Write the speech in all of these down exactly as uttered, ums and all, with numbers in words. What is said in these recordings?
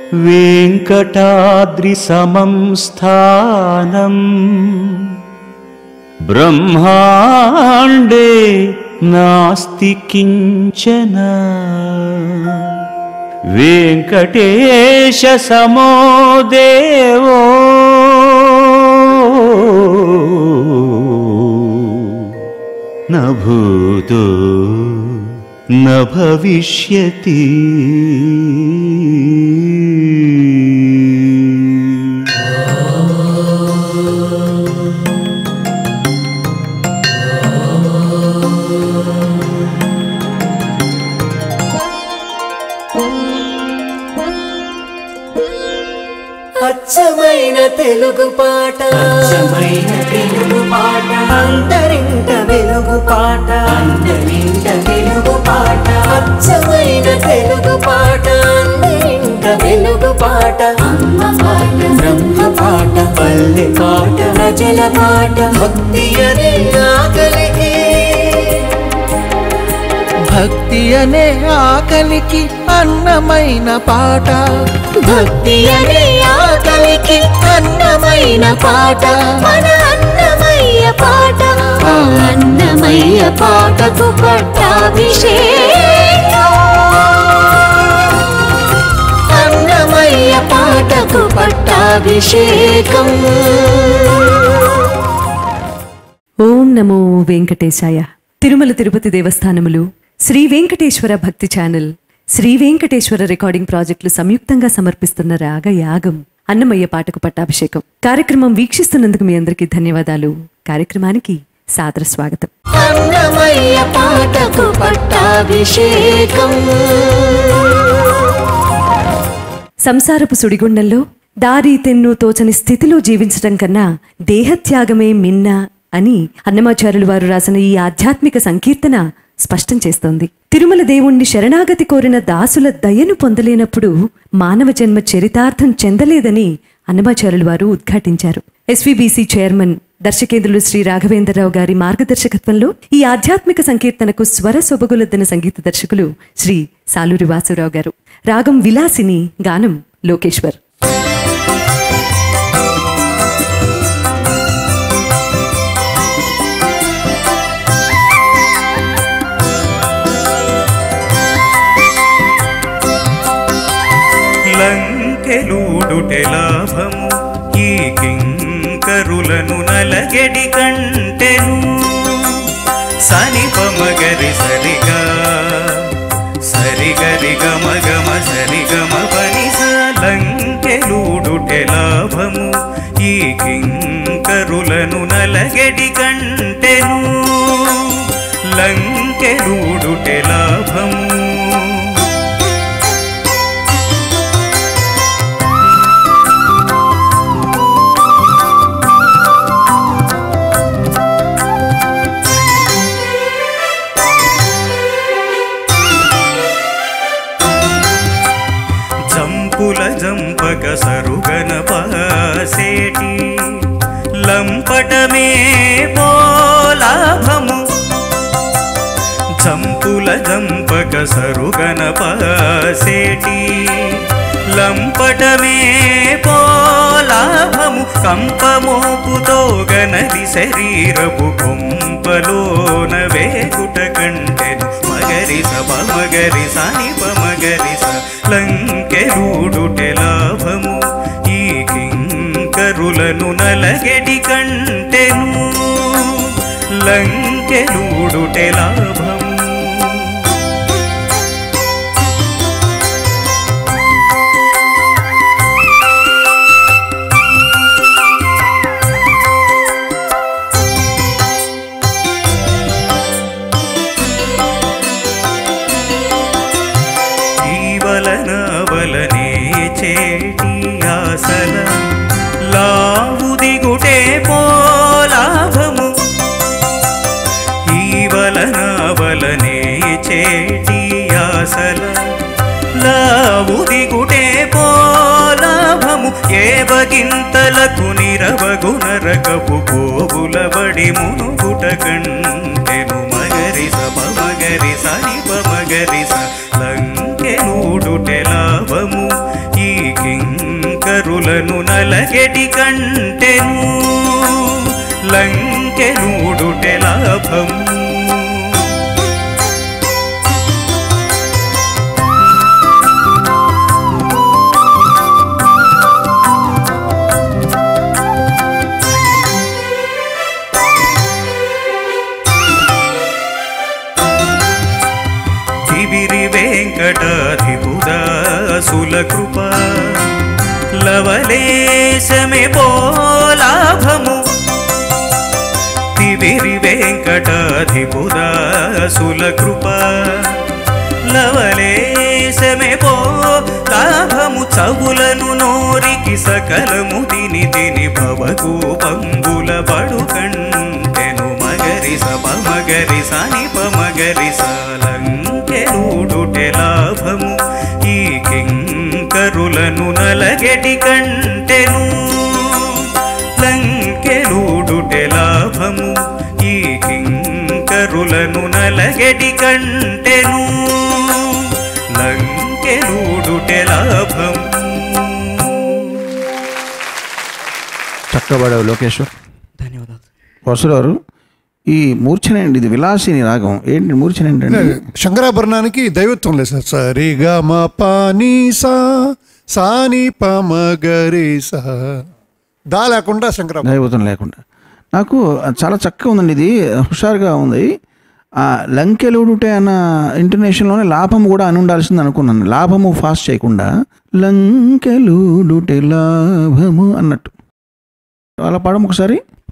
వెంకటాద్రి సమం స్థానం బ్రహ్మాండే నాస్తి కించన వెంకటేశ సమో దేవో న భూతో న భవిష్యతి. అచ్చమైన తెలుగు పాట, అచ్చమైన తెలుగు పాట, అంతరింట వెలుగు పాట, అంతరింట వెలుగు పాట, అచ్చమైన తెలుగు పాట, అంతరింట వెలుగు పాట, అమ్మ పాట, బ్రహ్మ పాట, పల్లె పాట, ప్రజల పాట, భక్తి అనే ఆకలికి, భక్తి అనే ఆకలికి అన్నమైన పాట, భక్తి అనే ఆకలికి అన్నమైన పాట, మన అన్నమయ్య పాట, ఆ అన్నమయ్య పాటకు పట్టాభిషేకం, అన్నమయ్య పాటకు పట్టాభిషేకం. ఓం నమో వెంకటేశాయ. తిరుమల తిరుపతి దేవస్థానములు, శ్రీ వెంకటేశ్వర భక్తి ఛానల్, శ్రీ వెంకటేశ్వర రికార్డింగ్ ప్రాజెక్టులు సంయుక్తంగా సమర్పిస్తున్న రాగయాగం అన్నమయ్య పాటకు పట్టాభిషేకం కార్యక్రమం వీక్షిస్తున్నందుకు మీ అందరికీ ధన్యవాదాలు. కార్యక్రమానికి సాదర స్వాగతం. అన్నమయ్య పాటకు పట్టాభిషేకం. సంసారపు సుడిగుండంలో దారి తెన్ను తోచని స్థితిలో జీవించటం కన్నా దేహత్యాగమే మిన్న అని అన్నమాచార్యులు వారు రాసిన ఈ ఆధ్యాత్మిక సంకీర్తన స్పష్టం చేస్తోంది. తిరుమల దేవుణ్ణి శరణాగతి కోరిన దాసుల దయను పొందలేనప్పుడు మానవ జన్మ చరితార్థం చెందలేదని అన్నమాచార్యులు వారు ఉద్ఘాటించారు. ఎస్వీబీసీ చైర్మన్ దర్శకేంద్రులు శ్రీ రాఘవేంద్రరావు గారి మార్గదర్శకత్వంలో ఈ ఆధ్యాత్మిక సంకీర్తనకు స్వర సొబగులద్దన సంగీత దర్శకులు శ్రీ సాలూరి వాసురావు గారు. రాగం విలాసిని, గానం లోకేశ్వర్. లంకెలూడుటె లాభము ఈ కింకరులను నలగెడి కంటెను. సనిపమగరి సరిగా సరిగరి గమ గమ సరి గమ పనిస. లంకెలూడుటె లాభము ఈ కింకరులను నలగెడి కంటెను. లంకెలూడుటె లాభము జంపక సరుగన పాసేటి లంపటమే పోలాభము. జంపుల జంపక సరుగన పాసేటి లంపటమే పోలాభము. కంపమోపుతో గనది శరీరపు కొంపలోన వేగుట కంటెను. మగరిస పమగరి సనిప మగరిస. లంకెలూడుటె లాభము ఈ కింకరులను నలగెడి కంటెను. లంకెలూడుటె లాభము వలనే చేటి ఆసల లావుదిగుటే పోలాభము. ఈ వలన వలనే చేటి ఆసల లావుదిగుటే పోలాభము. ఏ బగింతలకు నిరవగు నరకపు పోగుల బడి మునుగుట కంటెను. మగరిస పమగరి సని పమగరిస. లంకెలూడుటె లాభము ఈ కింకరులను నలగెడి కంటెను లంకెలూడుటె లాభము. వెంకటాధిపుదాసుల కృప లవలేశమే పోలాభము. తివిరి వెంకటాధిపుదాసుల కృప లవలేశమే పోలాభము. చవులను నోరికి సకలము తిని తిని భవగూపంబుల బడు కంటెను మగరి సప మగరి సని పమగరి సాలంకెలూడుటె లాభము. ఈ కింకరులను నలగెడి కంటెను లంకెలూడుటె లాభము. ఈ కింకరులను నలగెడి కంటెను లంకెలూడుటె లాభము. చక్కబడావు లోకేశ్వర్. ధన్యవాదాలు. వసురారు, ఈ మూర్ఛనేంటి, ఇది విలాసిని రాగం ఏంటి? మూర్ఛన ఏంటంటే శంకరాభరణానికి దైవత్వం లేదు సార్. సరి గ మ ప ని సా సాని ప మ గరి సా దా లేకుండా శంకరాభరణం దైవత్వం లేకుండా. నాకు చాలా చక్కగా ఉందండి, ఇది హుషారుగా ఉంది. ఆ లంకెలుడుటే అన్న ఇంటర్నేషనల్లోనే లాభము కూడా అని ఉండాల్సింది అనుకున్నాను. లాభము ఫాస్ట్ చేయకుండా లంకెలుడుటే లాభము అన్నట్టు అలా పాడము ఒకసారి.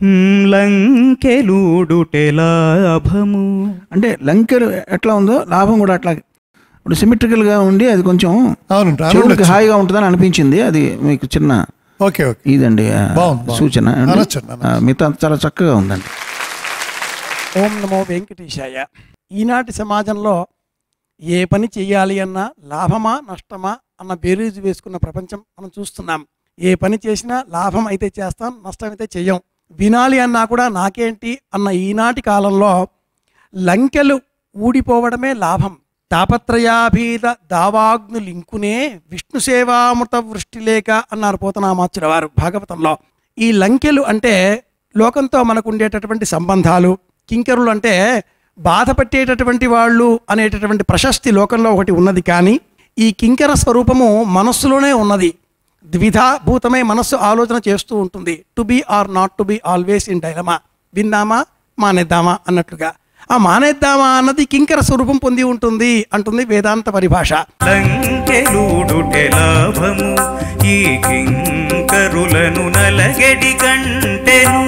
లంకెలూడుటె లాభము అంటే లంకెలు ఎట్లా ఉందో లాభం కూడా అట్లా ఇప్పుడు సిమెట్రికల్గా ఉండి అది కొంచెం చెవులకి హాయిగా ఉంటుందని అనిపించింది. అది మీకు చిన్న ఓకే ఓకే ఇదండి సూచన. మిగతా చాలా చక్కగా ఉందండి. ఓం నమో వెంకటేశాయ. ఈనాటి సమాజంలో ఏ పని చేయాలి అన్నా లాభమా నష్టమా అన్న బేరీజు వేసుకున్న ప్రపంచం మనం చూస్తున్నాం. ఏ పని చేసినా లాభం అయితే చేస్తాం, నష్టం అయితే చెయ్యం. వినాలి అన్నా కూడా నాకేంటి అన్న ఈనాటి కాలంలో లంకెలు ఊడిపోవడమే లాభం. తాపత్రయాభీత దావాగ్నులింకునే విష్ణు సేవామృత వృష్టి లేక అన్నారు పోతనామాచుల వారు భాగవతంలో. ఈ లంకెలు అంటే లోకంతో మనకు ఉండేటటువంటి సంబంధాలు, కింకరులు అంటే బాధపట్టేటటువంటి వాళ్ళు అనేటటువంటి ప్రశస్తి లోకంలో ఒకటి ఉన్నది. కానీ ఈ కింకర స్వరూపము మనస్సులోనే ఉన్నది. ద్విధాభూతమై మనస్సు ఆలోచన చేస్తూ ఉంటుంది. To be or not to be always in dilemma. విందామా మానేద్దామా అన్నట్లుగా. ఆ మానేద్దామా అన్నది కింకర స్వరూపం పొంది ఉంటుంది అంటుంది వేదాంత పరిభాష. లంకెలూడుటె లాభము. ఈ కింకరులను నలగెడి కంటెను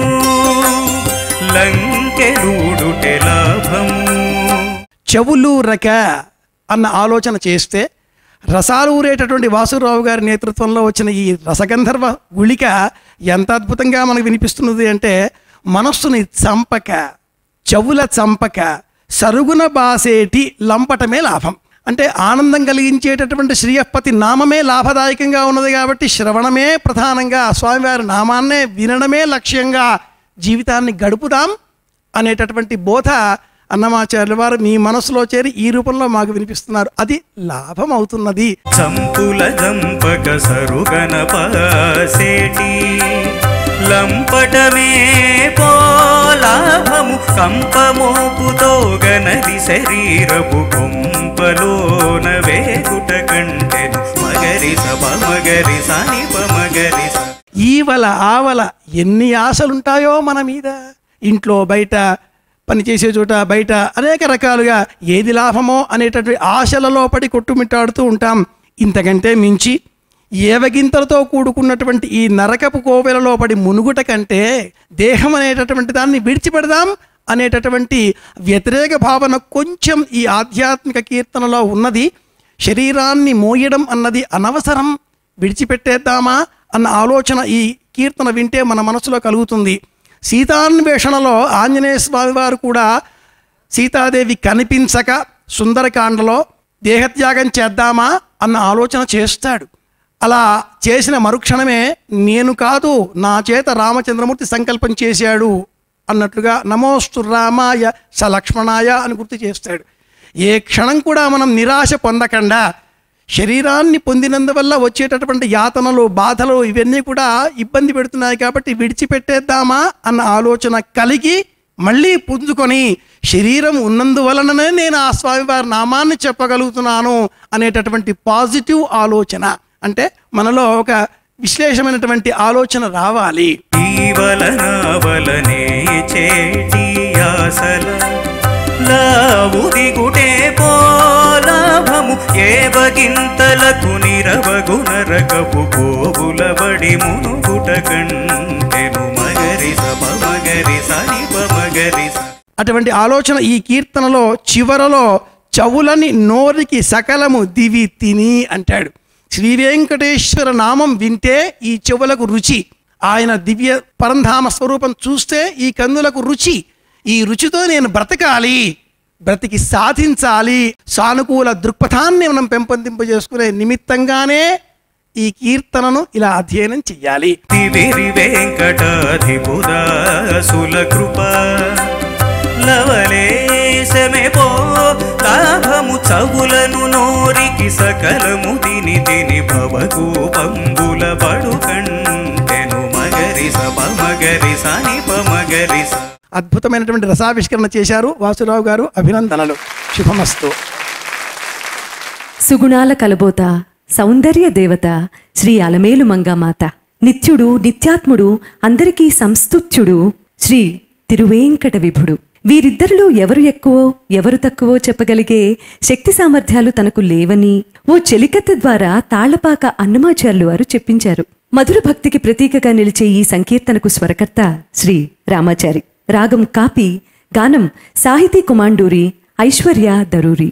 లంకెలూడుటె లాభము. చెవులూరక అన్న ఆలోచన చేస్తే రసాలు ఊరేటటువంటి వాసురావు గారి నేతృత్వంలో వచ్చిన ఈ రసగంధర్వ గుళిక ఎంత అద్భుతంగా మనకు వినిపిస్తున్నది అంటే, మనస్సుని చంపక చెవుల చంపక సరుగున బాసేటి లంపటమే లాభం. అంటే ఆనందం కలిగించేటటువంటి శ్రీయపతి నామమే లాభదాయకంగా ఉన్నది కాబట్టి శ్రవణమే ప్రధానంగా, స్వామివారి నామాన్నే వినడమే లక్ష్యంగా జీవితాన్ని గడుపుదాం అనేటటువంటి బోధ అన్నమాచార్యుల వారు మీ మనసులో చేరి ఈ రూపంలో మాకు వినిపిస్తున్నారు. అది లాభం అవుతున్నది. చంపుల జంపక సరుగన పాసేటి లంపటమే పోలాభము. కంపమోపుతో గనది శరీరపు కొంపలోన వేగుట కంటెను మగరి సభ మగరి సానిప మగరి స. ఈవల ఆవల ఎన్ని ఆశలుంటాయో మన మీద, ఇంట్లో బయట పనిచేసే చోట బయట అనేక రకాలుగా ఏది లాభమో అనేటటువంటి ఆశలలో పడి కొట్టుమిట్టాడుతూ ఉంటాం. ఇంతకంటే మించి ఏవగింతలతో కూడుకున్నటువంటి ఈ నరకపు కోవెలలో పడి మునుగుట కంటే దేహం అనేటటువంటి దాన్ని విడిచిపెడదాం అనేటటువంటి వ్యతిరేక భావన కొంచెం ఈ ఆధ్యాత్మిక కీర్తనలో ఉన్నది. శరీరాన్ని మోయడం అన్నది అనవసరం, విడిచిపెట్టేద్దామా అన్న ఆలోచన ఈ కీర్తన వింటే మన మనసులో కలుగుతుంది. సీతాన్వేషణలో ఆంజనేయ స్వామి వారు కూడా సీతాదేవి కనిపించక సుందరకాండలో దేహత్యాగం చేద్దామా అన్న ఆలోచన చేస్తాడు. అలా చేసిన మరుక్షణమే నేను కాదు నా చేత రామచంద్రమూర్తి సంకల్పం చేశాడు అన్నట్లుగా నమోస్తు రామాయ స లక్ష్మణాయ అని గుర్తు చేస్తాడు. ఏ క్షణం కూడా మనం నిరాశ పొందకుండా శరీరాన్ని పొందినందువల్ల వచ్చేటటువంటి యాతనలు, బాధలు ఇవన్నీ కూడా ఇబ్బంది పెడుతున్నాయి కాబట్టి విడిచిపెట్టేద్దామా అన్న ఆలోచన కలిగి మళ్ళీ పుంజుకొని శరీరం ఉన్నందువలననే నేను ఆ స్వామివారి నామాన్ని చెప్పగలుగుతున్నాను అనేటటువంటి పాజిటివ్ ఆలోచన, అంటే మనలో ఒక విశ్లేషమైనటువంటి ఆలోచన రావాలి. లాభము ఏ బగింతలకు నిరవగునరకపు కోబులబడి మునుగుట కంటెను మగరిస మగరిస మగరిస. అటువంటి ఆలోచన ఈ కీర్తనలో చివరలో చెవులని నోరికి సకలము దివి తిని అంటాడు. శ్రీ వెంకటేశ్వర నామం వింటే ఈ చెవులకు రుచి, ఆయన దివ్య పరంధామ స్వరూపం చూస్తే ఈ కన్నులకు రుచి. ఈ రుచితో నేను బ్రతకాలి, బ్రతికి సాధించాలి, సానుకూల దృక్పథాన్ని మనం పెంపొందింపజేసుకునే నిమిత్తంగానే ఈ కీర్తనను ఇలా అధ్యయనం చెయ్యాలి. వెంకటాధిపుదాసుల కృప లవలేశమే పో లాభము చవులను నోరికి సకలము తిని తిని భవగూపంబుల బడు కంటెను మగరిస మగరిస నిపమగరిస. అద్భుతమైనటువంటి రసావిష్కరణ చేశారు వాసురావు గారు, అభినందనలు, శుభమస్తు. సుగుణాల కలబోత, సౌందర్య దేవత శ్రీ అలమేలు మంగామాత, నిత్యుడు నిత్యాత్ముడు అందరికీ సంస్తుత్యుడు శ్రీ తిరువేంకట విభుడు. వీరిద్దరిలో ఎవరు ఎక్కువో ఎవరు తక్కువో చెప్పగలిగే శక్తి సామర్థ్యాలు తనకు లేవని ఓ చెలికత్త ద్వారా తాళ్లపాక అన్నమాచార్యులు వారు చెప్పించారు. మధుర భక్తికి ప్రతీకగా నిలిచే ఈ సంకీర్తనకు స్వరకర్త శ్రీ రామాచారి. రాగం కాపి, గానం సాహితీ కుమాండూరి, ఐశ్వర్య దరూరి.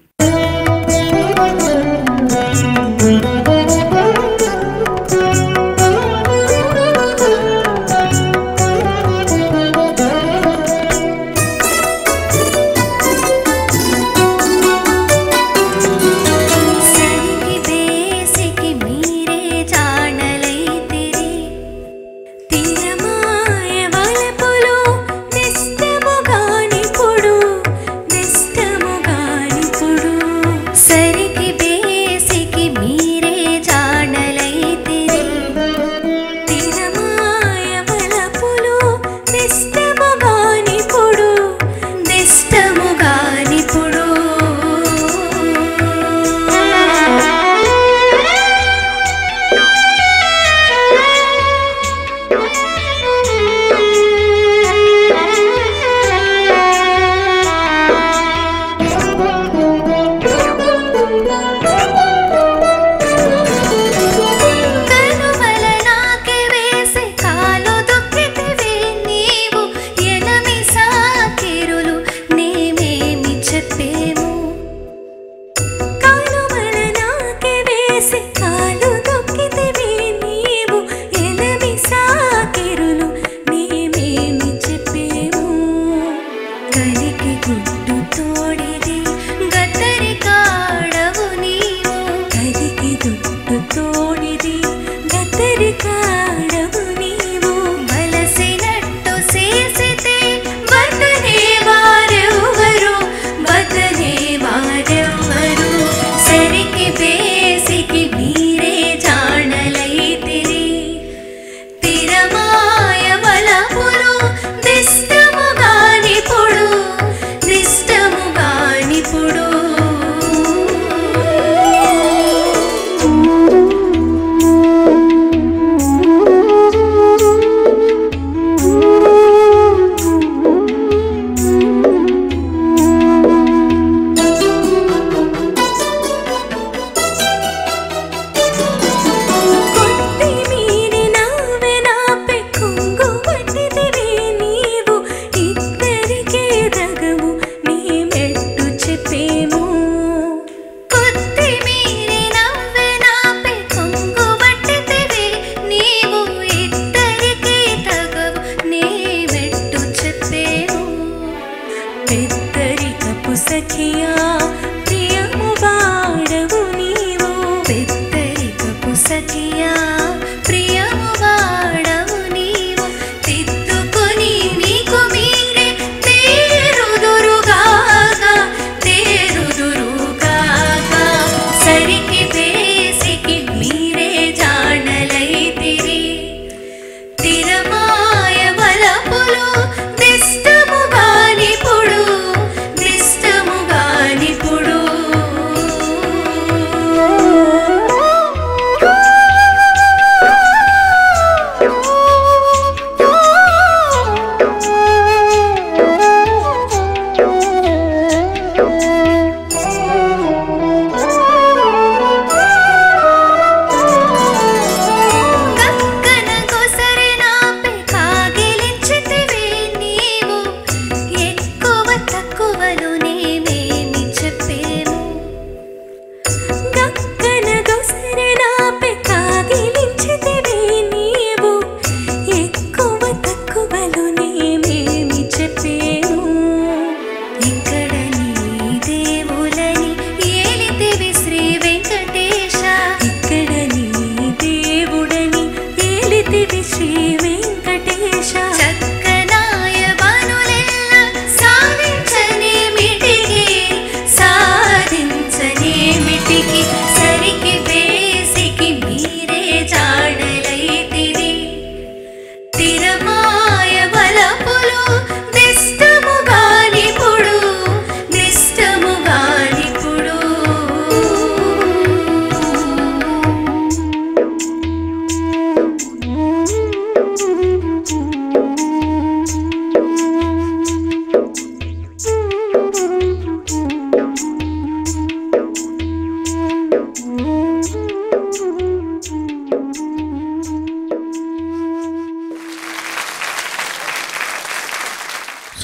సరికి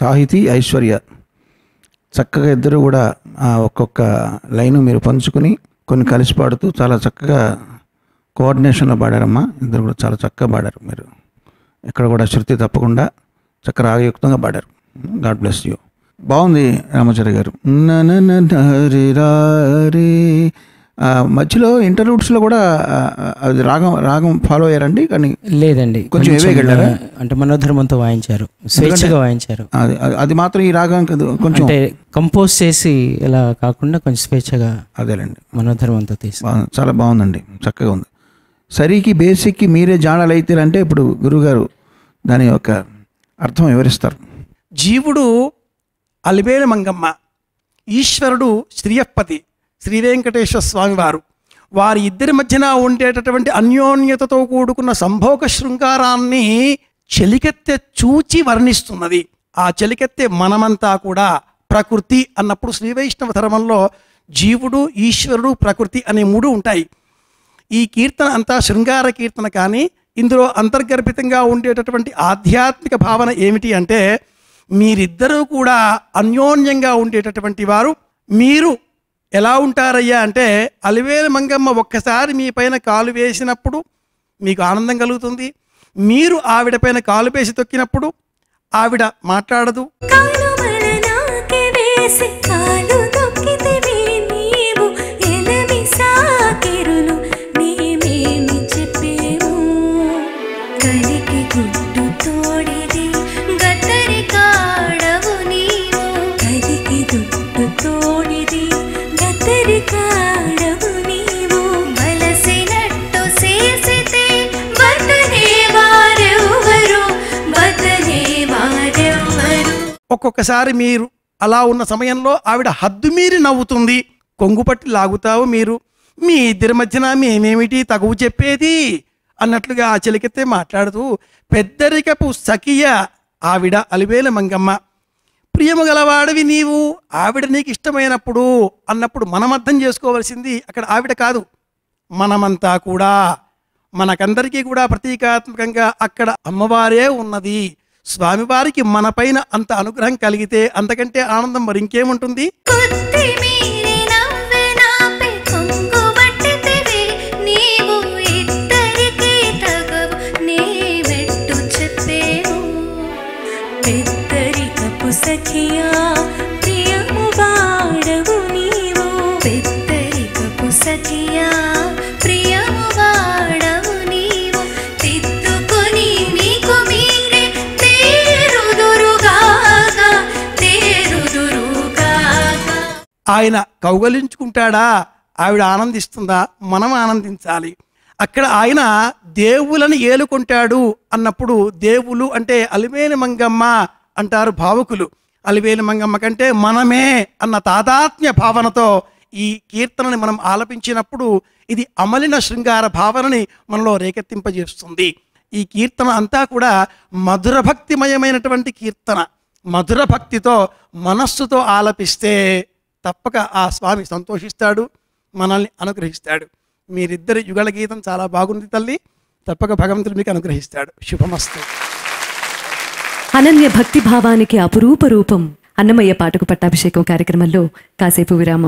సాహితీ ఐశ్వర్య చక్కగా ఇద్దరు కూడా ఆ ఒక్కొక్క లైను మీరు పంచుకుని కొన్ని కలిసి పాడుతూ చాలా చక్కగా కోఆర్డినేషన్లో పాడారమ్మా. ఇద్దరు కూడా చాలా చక్కగా పాడారు. మీరు ఎక్కడ కూడా శృతి తప్పకుండా చక్కగా రాగయుక్తంగా పాడారు. God bless you. బాగుంది రామాచార్య గారు. రే మధ్యలో ఇంటర్లూడ్స్లో కూడా అది రాగం రాగం ఫాలో అయ్యారండి? కానీ లేదండి, కొంచెం ఏవే వెళ్ళారా? అంటే మనోధర్మంతో వాయించారు, స్వేచ్ఛగా వాయించారు. అది అది మాత్రం ఈ రాగం కొంచెం అంటే కంపోజ్ చేసి ఇలా కాకుండా కొంచెం స్వేచ్ఛగా అదేలేండి మనోధర్మంతో తీసి చాలా బాగుందండి, చక్కగా ఉంది. సరికి బేసిక్కి మీరే జాడలు అయితారంటే ఇప్పుడు గురువుగారు దాని యొక్క అర్థం వివరిస్తారు. జీవుడు అలివేలు మంగమ్మ, ఈశ్వరుడు శ్రీయప్పతి శ్రీ వెంకటేశ్వర స్వామి వారు. వారి ఇద్దరి మధ్యన ఉండేటటువంటి అన్యోన్యతతో కూడుకున్న సంభోగ శృంగారాన్ని చెలికెత్తె చూచి వర్ణిస్తున్నది. ఆ చెలికెత్తె మనమంతా కూడా ప్రకృతి అన్నప్పుడు శ్రీ వైష్ణవ ధర్మంలో జీవుడు, ఈశ్వరుడు, ప్రకృతి అనే మూడు ఉంటాయి. ఈ కీర్తన అంతా శృంగార కీర్తన. కానీ ఇందులో అంతర్గర్భితంగా ఉండేటటువంటి ఆధ్యాత్మిక భావన ఏమిటి అంటే, మీరిద్దరూ కూడా అన్యోన్యంగా ఉండేటటువంటి వారు. మీరు ఎలా ఉంటారయ్యా అంటే, అలివేలు మంగమ్మ ఒక్కసారి మీ పైన కాలు వేసినప్పుడు మీకు ఆనందం కలుగుతుంది. మీరు ఆవిడ పైన కాలు వేసి తొక్కినప్పుడు ఆవిడ మాట్లాడదు. ఒక్కొక్కసారి మీరు అలా ఉన్న సమయంలో ఆవిడ హద్దుమీరి నవ్వుతుంది. కొంగుపట్టి లాగుతావు మీరు, మీ ఇద్దరి మధ్యన మేమేమిటి తగువు చెప్పేది అన్నట్లుగా ఆ చెలికెత్తే మాట్లాడుతూ పెద్దరికపు సఖియ ఆవిడ అలివేలు మంగమ్మ. ప్రియము గలవాడివి నీవు, ఆవిడ నీకు ఇష్టమైనప్పుడు అన్నప్పుడు మనం అర్థం చేసుకోవాల్సింది అక్కడ ఆవిడ కాదు, మనమంతా కూడా. మనకందరికీ కూడా ప్రతీకాత్మకంగా అక్కడ అమ్మవారే ఉన్నది. స్వామివారికి మన పైన అంత అనుగ్రహం కలిగితే అంతకంటే ఆనందం మరి ఇంకేముంటుంది? ఆయన కౌగలించుకుంటాడా, ఆవిడ ఆనందిస్తుందా, మనం ఆనందించాలి. అక్కడ ఆయన దేవులను ఏలుకుంటాడు అన్నప్పుడు దేవులు అంటే అలివేలు మంగమ్మ అంటారు భావకులు. అలివేలు మంగమ్మ కంటే మనమే అన్న తాదాత్మ్య భావనతో ఈ కీర్తనని మనం ఆలపించినప్పుడు ఇది అమలిన శృంగార భావనని మనలో రేకెత్తింపజేస్తుంది. ఈ కీర్తన అంతా కూడా మధుర భక్తిమయమైనటువంటి కీర్తన. మధుర భక్తితో మనస్సుతో ఆలపిస్తే తప్పక ఆ స్వామి సంతోషిస్తాడు, మనల్ని అనుగ్రహిస్తాడు. మీరిద్దరి యుగళ గీతం చాలా బాగుంది తల్లి, తప్పక భగవంతుడు మీకు అనుగ్రహిస్తాడు. శుభమస్తు. అనన్య భక్తి భావానికి అపురూప రూపం అన్నమయ్య పాటకు పట్టాభిషేకం కార్యక్రమంలో కాసేపు విరామం.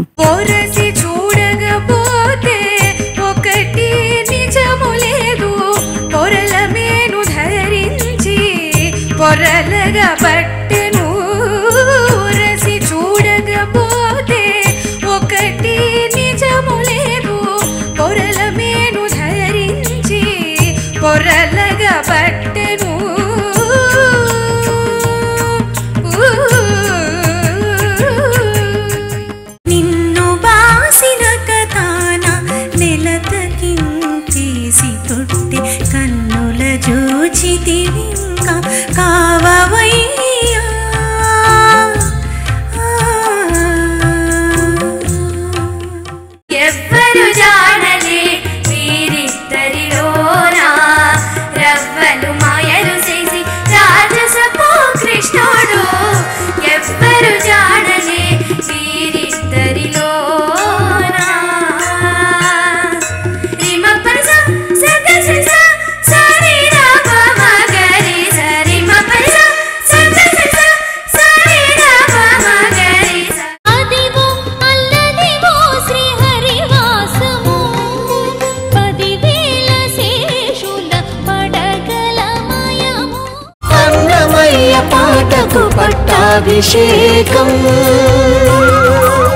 చూడకపోతే ఒకటి నిజము లేదు, పొరల మేను ధరించి పొరలగా పట్టెను. రసి చూడకపోతే ఒకటి నిజము లేదు, పొరల మేను ధరించి పొరలగా పట్టెను. నిన్ను బాసిన కథాన నెలతకించేసి తొట్టి కన్నుల జోచితివింక కావవయ్యా. ఎవ్వరు జాడలే వీరిద్దరిలోనా, రవ్వలు మాయలు చేసి రాజసపు కృష్ణుడు. ఎవ్వరు జాడలే వీరిద్దరిలోనా. రిమ పరస సద స స పటకు పట్టాభిషేకం